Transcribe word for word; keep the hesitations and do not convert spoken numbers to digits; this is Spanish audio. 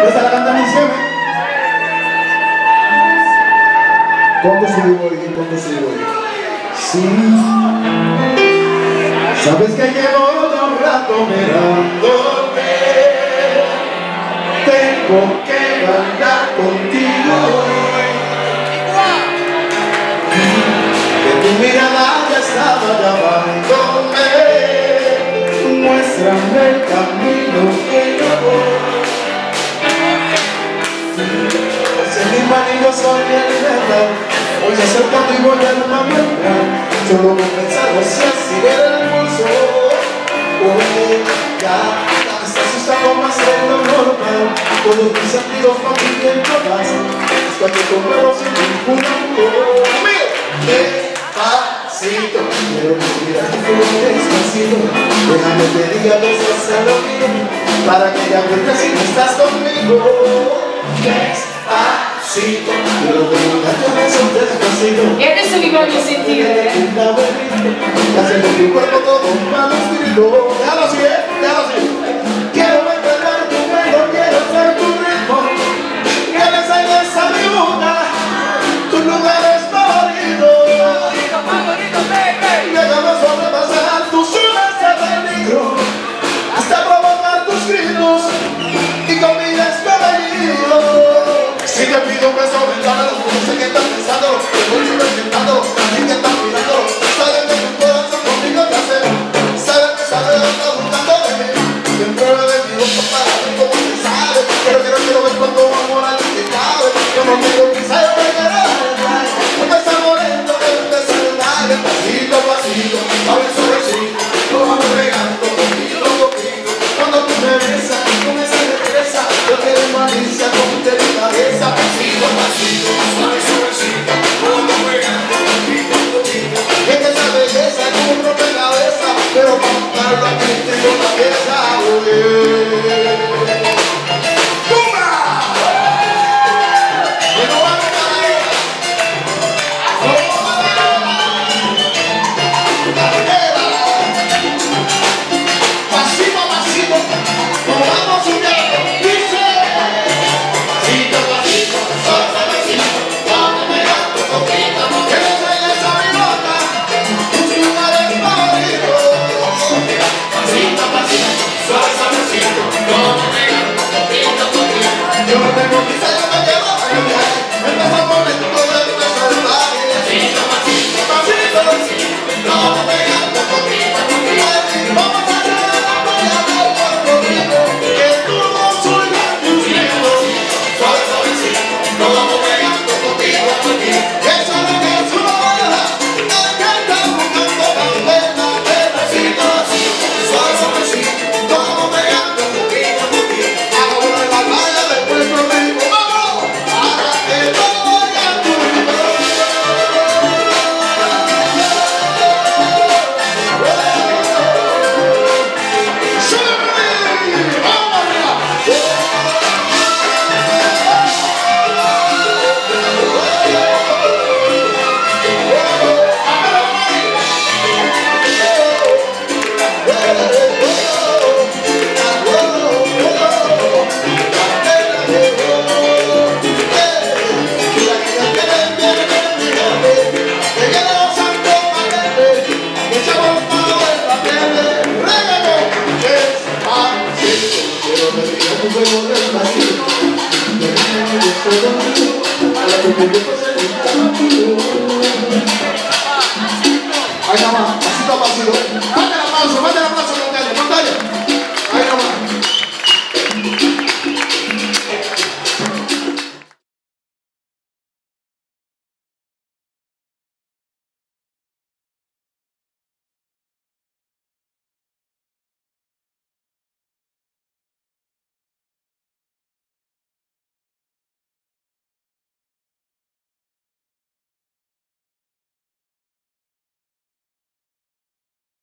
Esta la cantan insieme. ¿Cuánto subo hoy? ¿Cuánto subo hoy? Sí. Sabes que llevo todo el rato mirándote. Tengo que bailar contigo hoy. Que tu mirada ya estaba llamándome. Muéstrame el camino que yo voy. Si mi marido soy el verdad, voy a ser contigo y en una vuelta. Solo no he pensado si así era el pulso. Oye, ya, ya me está asustando más de lo normal. Todos mis sentidos no tienen todas. Es que te compro sin ningún amor. Despacito, quiero respirar tu fuego despacito. Déjame te diga cosas a lo mío, para que ya vueltas si no estás conmigo. Despacito, quiero terminar tu beso despacito. E adesso vi voglio sentire. Haciendo tu cuerpo todo manuscrito. Déjalo así, eh, déjalo así. Quiero encontrar tu pelo, quiero ser tu ritmo. Que le enseñes a mi boca tus lugares favoritos. Déjame sobrepasar tus olas de peligro, hasta provocar tus gritos y con mi descabellido. Si te pido un beso, ventana, no sé qué estás pensando, te voy inventando, también que estás mirando. Sabes que tu corazón conmigo te hace, sabes que sabes lo que estás buscando de mí. Siempre de mi boca para ver cómo te sabe, pero quiero, quiero ver cuánto amor a ti te cabe. Yo no digo quizá yo me quiero dar, porque está moreno que empieza a dar. Pasito, pasito, suave, suavecito, nos vamos regando poquito a poquito. Cuando tú me besas con esa destreza, yo quiero malicia con delicadeza. Pasito, pasito, suave, suavecito, nos vamos regando poquito a poquito. Es que esa belleza es como un rompecabezas, pero para montarlo aquí tengo la pieza. ¡Tumba! ¡Que no va a tocar ahí! Pasito a pasito, nos vamos subiendo. Dice: pasito a pasito, suave, suavecito, vamos pegando poquito a poquito. Que no enseñes a mi boca tus lugares favoritos. Pasito a pasito, suave, suavecito, vamos pegando poquito a poquito. Yo no tengo prisa, yo me quiero bailar. Empezó el momento de empezar el baile. Pasito a pasito, pasito a pasito, vamos pegando poquito a poquito. Vamos a hacer la playa del Puerto Rico, que tú no soy tus hijos. Suave, suavecito, nos vamos pegando poquito a poquito. Eso es lo que es una bala, el que está buscando candela. Pasito a pasito, suave, suavecito, nos vamos pegando poquito a poquito. Ahora en la playa del Puerto Rico, vamos, para que todo vaya tu ritmo. Ahí nada más, pasito a pasito. Mande el aplauso, mande el aplauso.